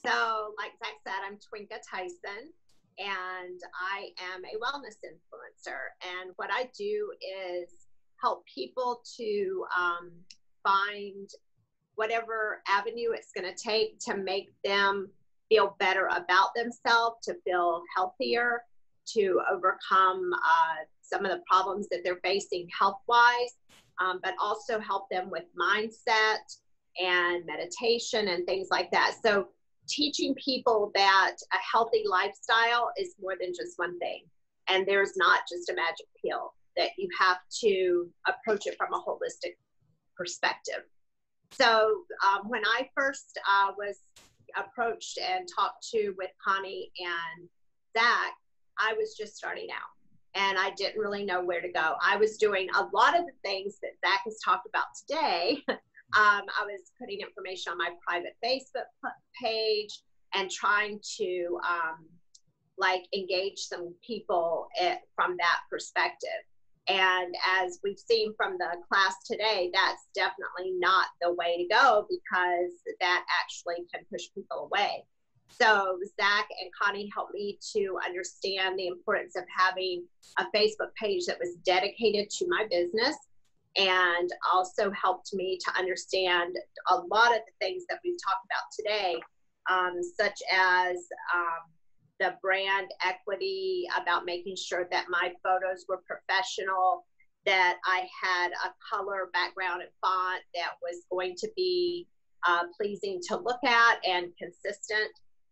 So, like Zach said, I'm Twinka Tyson, and I am a wellness influencer. And what I do is help people to find whatever avenue it's going to take to make them feel better about themselves, to feel healthier, to overcome some of the problems that they're facing health wise, but also help them with mindset and meditation and things like that. So, teaching people that a healthy lifestyle is more than just one thing. And there's not just a magic pill, that you have to approach it from a holistic perspective. So when I first was approached and talked to with Connie and Zach, I was just starting out and I didn't really know where to go. I was doing a lot of the things that Zach has talked about today. I was putting information on my private Facebook page and trying to engage some people from that perspective. And as we've seen from the class today, that's definitely not the way to go, because that actually can push people away. So Zach and Connie helped me to understand the importance of having a Facebook page that was dedicated to my business, and also helped me to understand a lot of the things that we've talked about today, such as the brand equity, about making sure that my photos were professional, that I had a color background and font that was going to be pleasing to look at and consistent.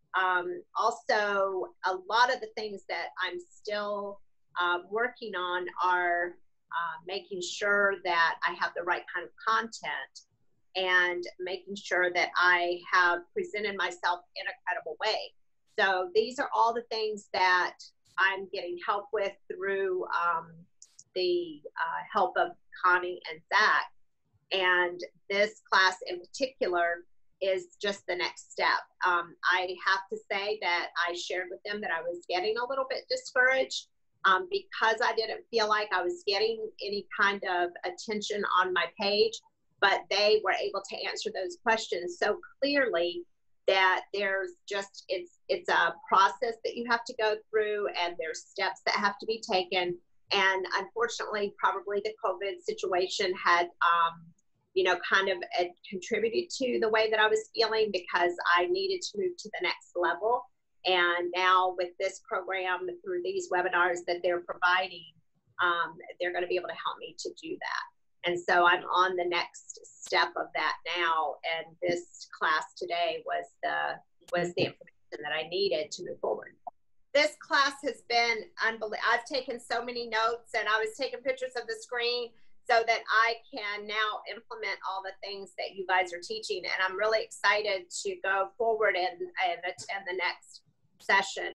Also, a lot of the things that I'm still working on are making sure that I have the right kind of content, and making sure that I have presented myself in a credible way. So these are all the things that I'm getting help with through the help of Connie and Zach. And this class in particular is just the next step. I have to say that I shared with them that I was getting a little bit discouraged because I didn't feel like I was getting any kind of attention on my page, but they were able to answer those questions so clearly that there's just, it's a process that you have to go through, and there's steps that have to be taken. And unfortunately, probably the COVID situation had, kind of contributed to the way that I was feeling, because I needed to move to the next level. And now with this program, through these webinars that they're providing, they're going to be able to help me to do that. And so I'm on the next step of that now. And this class today was the information that I needed to move forward. This class has been unbelievable. I've taken so many notes, and I was taking pictures of the screen so that I can now implement all the things that you guys are teaching. And I'm really excited to go forward and attend the next session.